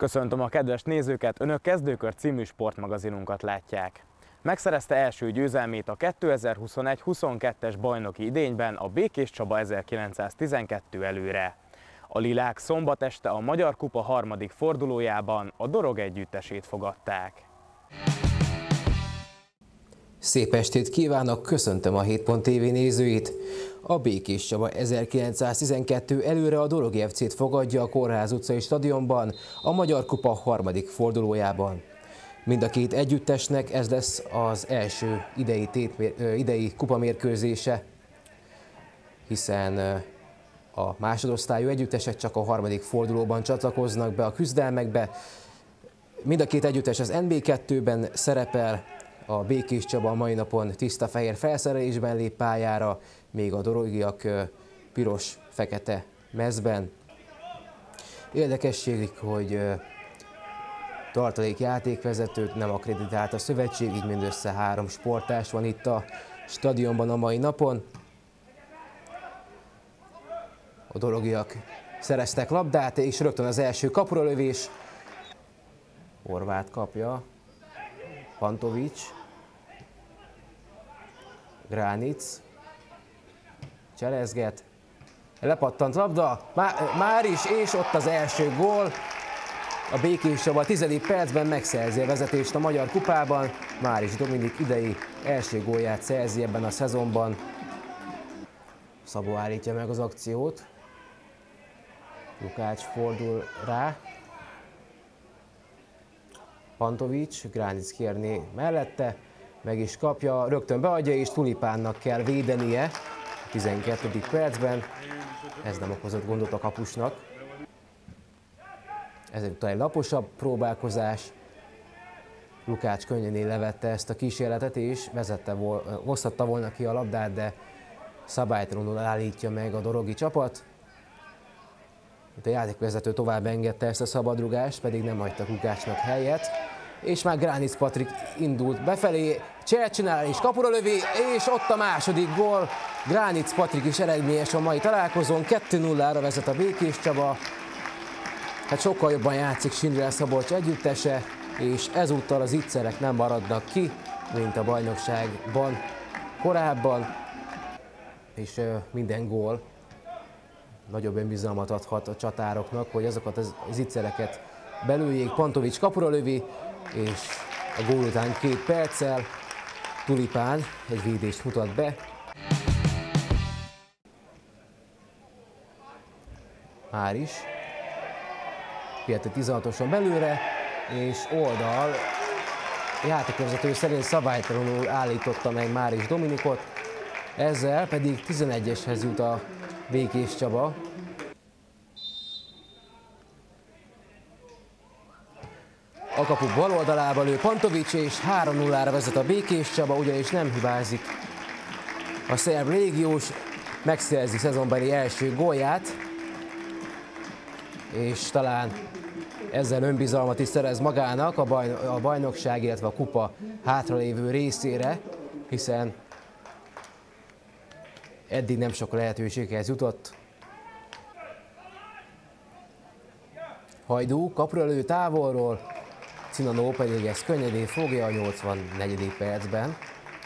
Köszöntöm a kedves nézőket, Önök Kezdőkör című sportmagazinunkat látják. Megszerezte első győzelmét a 2021-22-es bajnoki idényben a Békés Csaba 1912 előre. A Lilák szombat este a Magyar Kupa harmadik fordulójában a Dorog együttesét fogadták. Szép estét kívánok, köszöntöm a 7.tv nézőit! A Békés Csaba 1912 előre a Dorog FC-t fogadja a Kórház utcai stadionban a Magyar Kupa harmadik fordulójában. Mind a két együttesnek ez lesz az első idei kupamérkőzése, hiszen a másodosztályú együttesek csak a harmadik fordulóban csatlakoznak be a küzdelmekbe. Mind a két együttes az NB2-ben szerepel, a Békés Csaba a mai napon tiszta-fehér felszerelésben lép pályára, még a dorogiak piros-fekete mezben. Érdekesség, hogy tartalék játékvezetőt nem akreditált a szövetség, így mindössze 3 sportárs van itt a stadionban a mai napon. A dorogiak szereztek labdát, és rögtön az első kapuralövés. Horváth kapja, Pantovics, Gránic, cselezget, lepattant labda, már is, és ott az első gól. A Békés Csaba a 10. percben megszerzi a vezetést a Magyar Kupában. Máris Dominik idei első gólját szerzi ebben a szezonban. Szabó állítja meg az akciót. Lukács fordul rá. Pantovics, Gránic kérni mellette, meg is kapja, rögtön beadja, és Tulipánnak kell védenie a 12. percben. Ez nem okozott gondot a kapusnak. Ezután egy laposabb próbálkozás. Lukács könnyen levette ezt a kísérletet, és hozhatta volna ki a labdát, de szabálytalanul állítja meg a dorogi csapat. A játékvezető tovább engedte ezt a szabadrugást, pedig nem hagytak Lukácsnak helyet. És már Gránic Patrik indult befelé, csinál és kapura lövi, és ott a második gól. Gránic Patrik is eredményes a mai találkozón, 2-0-ra vezet a Békés Csaba. Hát sokkal jobban játszik Sindrel Szabolcs együttese, és ezúttal az ittzerek nem maradnak ki, mint a bajnokságban korábban, és minden gól nagyobb önbizalmat adhat a csatároknak, hogy azokat az ittszereket belőjék. Pantovics kapura lövi, és a gól után 2 perccel Tulipán egy védést mutat be. Már is. Pilte 16-oson belőle, és oldal. Játékvezető szerint szabálytalanul állította meg Máris Dominikot, ezzel pedig 11-eshez jut a Békés Csaba. A kapu bal oldalába lő Pantovics, és 3-0-ra vezet a Békés Csaba, ugyanis nem hibázik. A szerb légiós megszerzi szezonbeli első gólját, és talán ezzel önbizalmat is szerez magának a bajnokság, illetve a kupa hátralévő részére, hiszen eddig nem sok lehetőséghez jutott. Hajdú kapura lő távolról, Cinanó pedig ezt könnyedén fogja a 84. percben.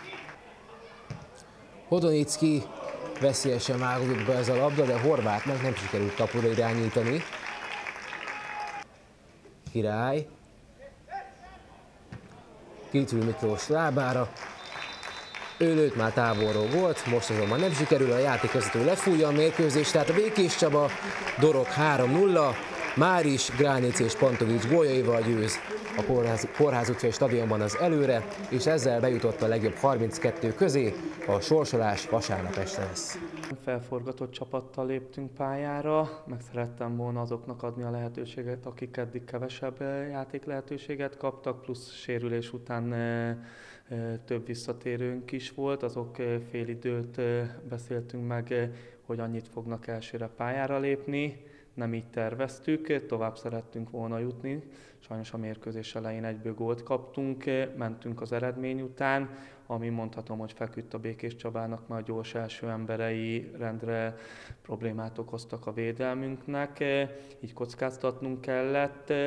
Hodonicki veszélyesen vágódik be ez a labda, de Horváthnak nem sikerült kapura irányítani. Király. Kitül Miklós lábára. Ő lőtt már távolról volt, most azonban nem sikerül, a játékvezető lefújja a mérkőzést, tehát a Békés Csaba, Dorog 3-0, Máris, Gránic és Pantovics góljaival győz a Kórház utcai stadionban az előre, és ezzel bejutott a legjobb 32 közé, a sorsolás vasárnap este lesz. Felforgatott csapattal léptünk pályára, meg szerettem volna azoknak adni a lehetőséget, akik eddig kevesebb játék lehetőséget kaptak, plusz sérülés után több visszatérőnk is volt, azok félidőt beszéltünk meg, hogy annyit fognak elsőre pályára lépni. Nem így terveztük, tovább szerettünk volna jutni. Sajnos a mérkőzés elején egyből gólt kaptunk, mentünk az eredmény után, ami mondhatom, hogy feküdt a Békés Csabának, mert a gyors első emberei rendre problémát okoztak a védelmünknek, így kockáztatnunk kellett.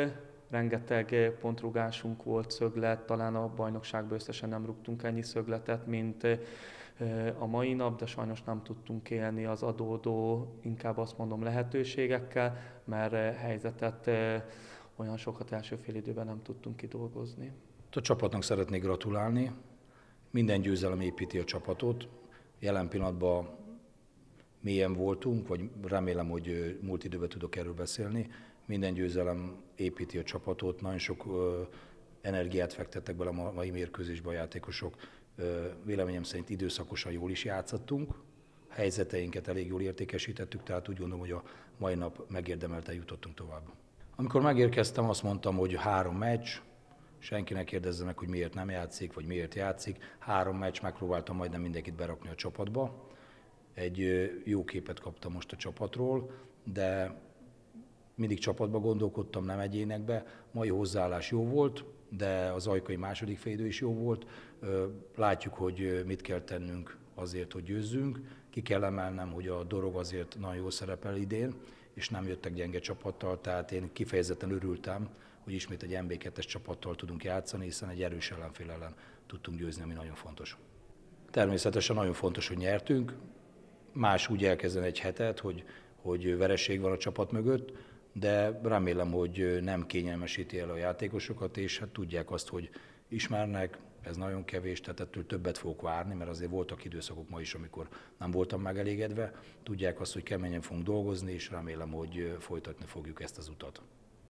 rengeteg pontrugásunk volt, szöglet, talán a bajnokságban összesen nem rúgtunk ennyi szögletet, mint a mai nap, de sajnos nem tudtunk élni az adódó, inkább azt mondom lehetőségekkel, mert helyzetet olyan sokat első fél időben nem tudtunk kidolgozni. A csapatnak szeretnék gratulálni, minden győzelem építi a csapatot, jelen pillanatban mélyen voltunk, vagy remélem, hogy múlt időben tudok erről beszélni, minden győzelem építi a csapatot, nagyon sok energiát fektettek bele a mai mérkőzésbe a játékosok, véleményem szerint időszakosan jól is játszottunk, helyzeteinket elég jól értékesítettük, tehát úgy gondolom, hogy a mai nap megérdemelten jutottunk tovább. Amikor megérkeztem, azt mondtam, hogy 3 meccs, senki ne kérdezze meg, hogy miért nem játszik, vagy miért játszik. 3 meccs, megpróbáltam majdnem mindenkit berakni a csapatba. Egy jó képet kaptam most a csapatról, de mindig csapatba gondolkodtam, nem egyénekbe. Mai hozzáállás jó volt, de az ajkai második félidő is jó volt. Látjuk, hogy mit kell tennünk azért, hogy győzzünk. Ki kell emelnem, hogy a Dorog azért nagyon jól szerepel idén, és nem jöttek gyenge csapattal, tehát én kifejezetten örültem, hogy ismét egy NB2-es csapattal tudunk játszani, hiszen egy erős ellenfél ellen tudtunk győzni, ami nagyon fontos. Természetesen nagyon fontos, hogy nyertünk. Más úgy elkezdeni egy hetet, hogy vereség van a csapat mögött, de remélem, hogy nem kényelmesíti el a játékosokat, és hát tudják azt, hogy ismernek, ez nagyon kevés, tehát ettől többet fogok várni, mert azért voltak időszakok ma is, amikor nem voltam megelégedve. Tudják azt, hogy keményen fogunk dolgozni, és remélem, hogy folytatni fogjuk ezt az utat.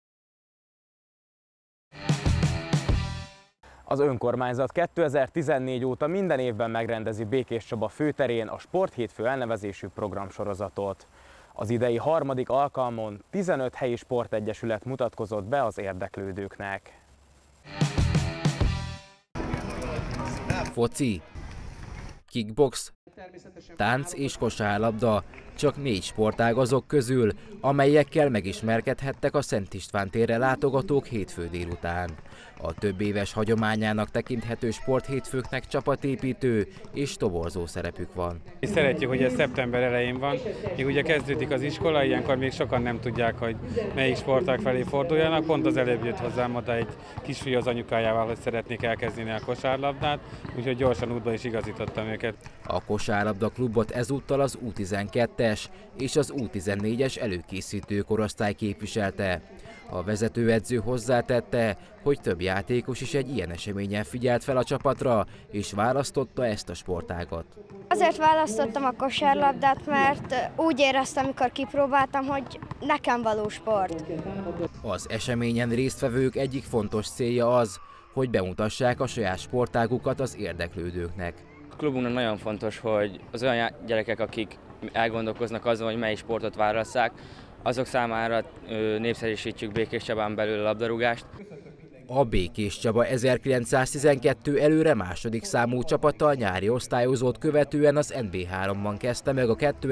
Az önkormányzat 2014 óta minden évben megrendezi Békéscsaba főterén a Sporthétfő elnevezésű programsorozatot. Az idei 3. alkalmon 15 helyi sportegyesület mutatkozott be az érdeklődőknek. Foci, kickbox, tánc és kosárlabda, csak 4 sportágazok közül, amelyekkel megismerkedhettek a Szent István térre látogatók hétfő délután. A több éves hagyományának tekinthető sporthétfőknek csapatépítő és toborzó szerepük van. Szeretjük, hogy ez szeptember elején van, még ugye kezdődik az iskola, ilyenkor még sokan nem tudják, hogy melyik sportág felé forduljanak. Pont az előbb jött hozzám oda egy kisfiú az anyukájával, hogy szeretnék elkezdeni a kosárlabdát, úgyhogy gyorsan útba is igazítottam őket. A kosárlabda klubot ezúttal az U12-es és az U14-es előkészítő korosztály képviselte. A vezetőedző hozzátette, hogy több játékos is egy ilyen eseményen figyelt fel a csapatra, és választotta ezt a sportágat. Azért választottam a kosárlabdát, mert úgy éreztem, amikor kipróbáltam, hogy nekem való sport. Az eseményen résztvevők egyik fontos célja az, hogy bemutassák a saját sportágukat az érdeklődőknek. A klubunknak nagyon fontos, hogy az olyan gyerekek, akik elgondolkoznak azon, hogy mely sportot válasszák, azok számára népszerűsítjük Békéscsabán belül a labdarúgást. A Békéscsaba 1912 előre második számú csapata a nyári osztályozót követően az NB3-ban kezdte meg a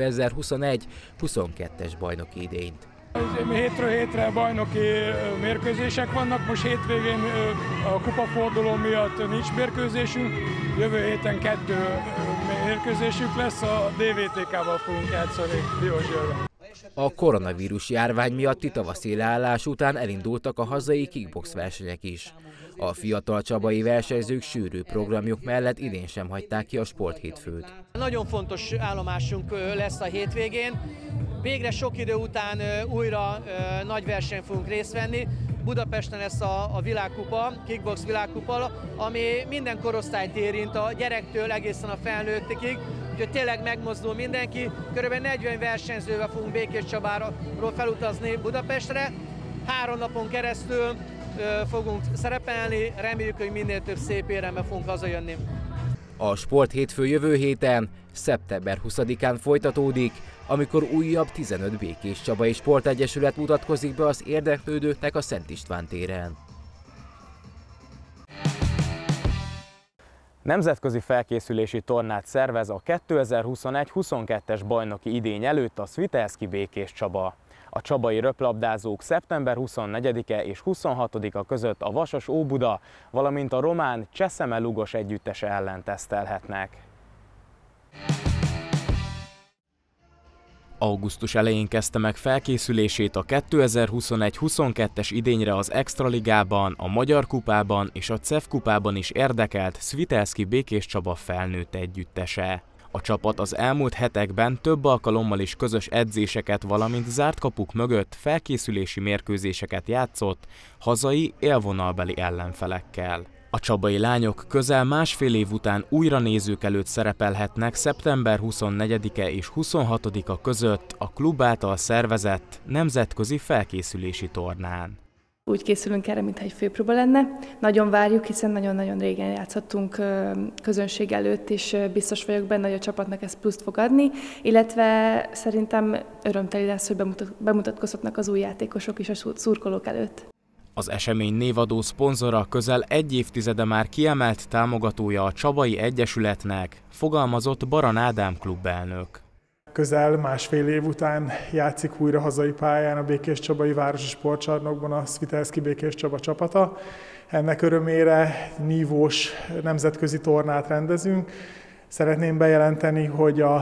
2021-22-es bajnoki idényt. Hétről hétre bajnoki mérkőzések vannak, most hétvégén a kupaforduló miatt nincs mérkőzésünk, jövő héten 2 mérkőzésünk lesz, a DVTK-val fogunk játszani Diósgyőrben. A koronavírus járvány miatti tavaszi leállás után elindultak a hazai kickbox versenyek is. A fiatal csabai versenyzők sűrű programjuk mellett idén sem hagyták ki a sporthétfőt. Nagyon fontos állomásunk lesz a hétvégén. Végre sok idő után újra nagy versenyen fogunk részt venni. Budapesten lesz a világkupa, kickbox világkupa, ami minden korosztályt érint, a gyerektől egészen a felnőttekig. Úgyhogy tényleg megmozdul mindenki. Körülbelül 40 versenyzővel fogunk Békéscsabáról felutazni Budapestre. 3 napon keresztül fogunk szerepelni, reméljük, hogy minél több szép éremmel fogunk hazajönni. A sporthétfő jövő héten, szeptember 20-án folytatódik, amikor újabb 15 békéscsabai sportegyesület mutatkozik be az érdeklődőknek a Szent István téren. Nemzetközi felkészülési tornát szervez a 2021-22-es bajnoki idény előtt a Svitelszki Békéscsaba. A csabai röplabdázók szeptember 24-e és 26-a között a Vasas Óbuda, valamint a román Cseszeme Lugos együttese ellen tesztelhetnek. Augusztus elején kezdte meg felkészülését a 2021-22-es idényre az Extraligában, a Magyar Kupában és a CEF Kupában is érdekelt Svitelszky Békés Csaba felnőtt együttese. A csapat az elmúlt hetekben több alkalommal is közös edzéseket, valamint zárt kapuk mögött felkészülési mérkőzéseket játszott hazai élvonalbeli ellenfelekkel. A csabai lányok közel másfél év után újra nézők előtt szerepelhetnek szeptember 24-e és 26-a között a klub által szervezett nemzetközi felkészülési tornán. Úgy készülünk erre, mintha egy főpróba lenne. Nagyon várjuk, hiszen nagyon-nagyon régen játszottunk közönség előtt, és biztos vagyok benne, hogy a csapatnak ez pluszt fog adni, illetve szerintem örömteli lesz, hogy bemutatkozhatnak az új játékosok is a szurkolók előtt. Az esemény névadó szponzora, közel egy évtizede már kiemelt támogatója a Csabai Egyesületnek, fogalmazott Baran Ádám klubelnök. Közel másfél év után játszik újra hazai pályán a Békéscsabai Városi Sportcsarnokban a Svitelszky Békés Csaba csapata. Ennek örömére nívós nemzetközi tornát rendezünk. Szeretném bejelenteni, hogy a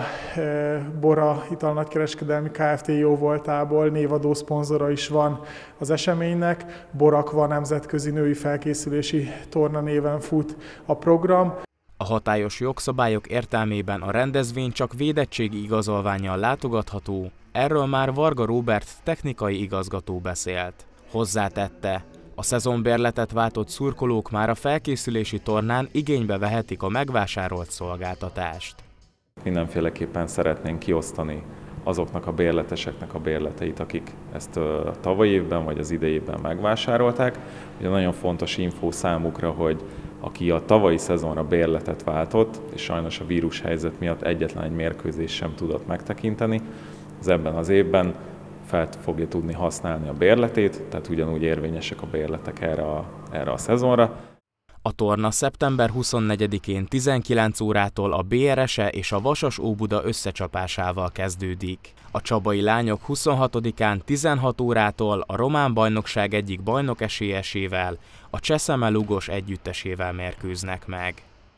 Bora Italnagykereskedelmi Kft. Jóvoltából névadó szponzora is van az eseménynek. Borakva nemzetközi női felkészülési torna néven fut a program. A hatályos jogszabályok értelmében a rendezvény csak védettségi igazolvánnyal látogatható, erről már Varga Róbert technikai igazgató beszélt. Hozzátette, a szezonbérletet váltott szurkolók már a felkészülési tornán igénybe vehetik a megvásárolt szolgáltatást. Mindenféleképpen szeretnénk kiosztani azoknak a bérleteseknek a bérleteit, akik ezt a tavalyi évben vagy az idei évben megvásárolták. Ugye nagyon fontos infó számukra, hogy aki a tavalyi szezonra bérletet váltott, és sajnos a vírushelyzet miatt egyetlen egy mérkőzést sem tudott megtekinteni, az ebben az évben fel fogja tudni használni a bérletét, tehát ugyanúgy érvényesek a bérletek erre a szezonra. A torna szeptember 24-én 19 órától a BRS-e és a Vasas Óbuda összecsapásával kezdődik. A csabai lányok 26-án 16 órától a román bajnokság egyik bajnok esélyesével, a Cseszeme Lugos együttesével mérkőznek meg.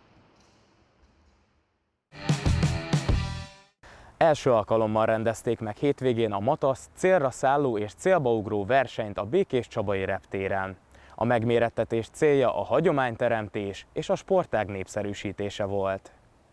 Első alkalommal rendezték meg hétvégén a Matasz célra szálló és célbaugró versenyt a Békéscsabai reptéren. A megmérettetés célja a hagyományteremtés és a sportág népszerűsítése volt.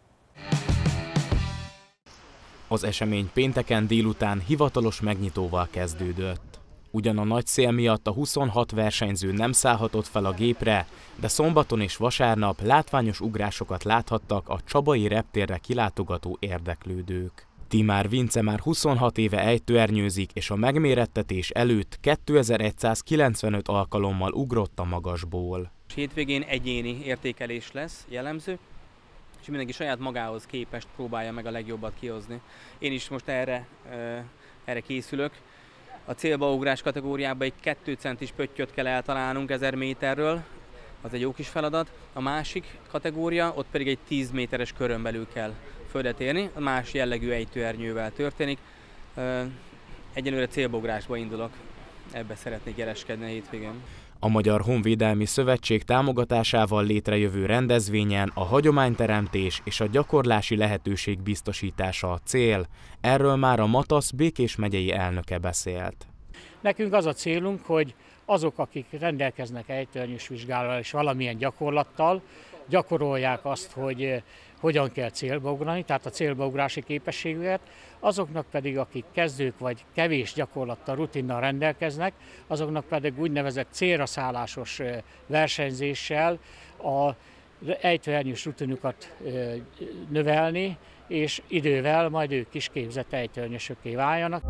Az esemény pénteken délután hivatalos megnyitóval kezdődött. Ugyan a nagy szél miatt a 26 versenyző nem szállhatott fel a gépre, de szombaton és vasárnap látványos ugrásokat láthattak a csabai reptérre kilátogató érdeklődők. Timár Vince már 26 éve ejtőernyőzik, és a megmérettetés előtt 2195 alkalommal ugrott a magasból. Hétvégén egyéni értékelés lesz jellemző, és mindenki saját magához képest próbálja meg a legjobbat kihozni. Én is most erre készülök. A célbaugrás kategóriában egy 2 centis pöttyöt kell eltalálnunk 1000 méterről, az egy jó kis feladat. A másik kategória, ott pedig egy 10 méteres körön belül kell földet érni, a más jellegű ejtőernyővel történik. Egyelőre célbaugrásba indulok, ebbe szeretnék kereskedni a hétvégén. A Magyar Honvédelmi Szövetség támogatásával létrejövő rendezvényen a hagyományteremtés és a gyakorlási lehetőség biztosítása a cél. Erről már a Matasz Békés megyei elnöke beszélt. Nekünk az a célunk, hogy azok, akik rendelkeznek ejtőernyős vizsgálattal és valamilyen gyakorlattal, gyakorolják azt, hogy hogyan kell célba ugrani, tehát a célbaugrási képességüket, azoknak pedig, akik kezdők vagy kevés gyakorlattal, rutinnal rendelkeznek, azoknak pedig úgynevezett célra szállásos versenyzéssel a ejtőernyős rutinukat növelni, és idővel majd ők is képzett ejtőernyősökké váljanak.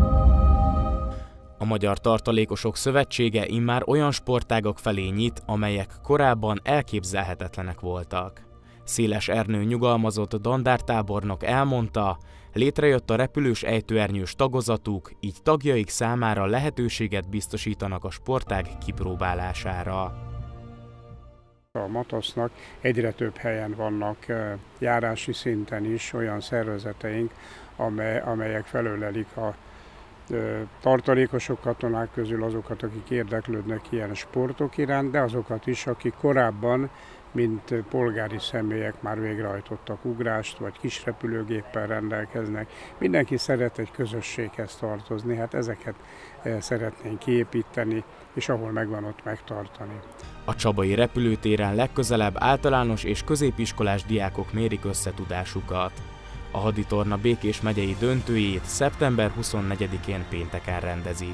A Magyar Tartalékosok Szövetsége immár olyan sportágak felé nyit, amelyek korábban elképzelhetetlenek voltak. Széles Ernő nyugalmazott dandártábornok elmondta, létrejött a repülős ejtőernyős tagozatuk, így tagjaik számára lehetőséget biztosítanak a sportág kipróbálására. A Matasznak egyre több helyen vannak járási szinten is olyan szervezeteink, amelyek felölelik a tartalékosok katonák közül azokat, akik érdeklődnek ilyen sportok iránt, de azokat is, akik korábban mint polgári személyek már végrehajtottak ugrást, vagy kis repülőgéppel rendelkeznek. Mindenki szeret egy közösséghez tartozni, hát ezeket szeretnénk kiépíteni, és ahol megvan, ott megtartani. A csabai repülőtéren legközelebb általános és középiskolás diákok mérik összetudásukat. A haditorna Békés megyei döntőjét szeptember 24-én pénteken rendezik.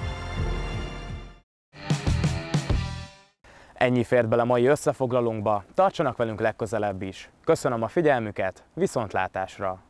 Ennyi fért bele mai összefoglalónkba, tartsanak velünk legközelebb is. Köszönöm a figyelmüket, viszontlátásra!